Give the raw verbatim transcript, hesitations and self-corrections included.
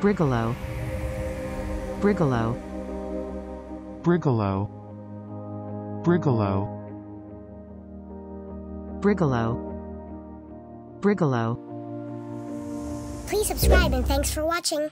brigalow, brigalow, brigalow, brigalow, brigalow, brigalow. Please subscribe and thanks for watching.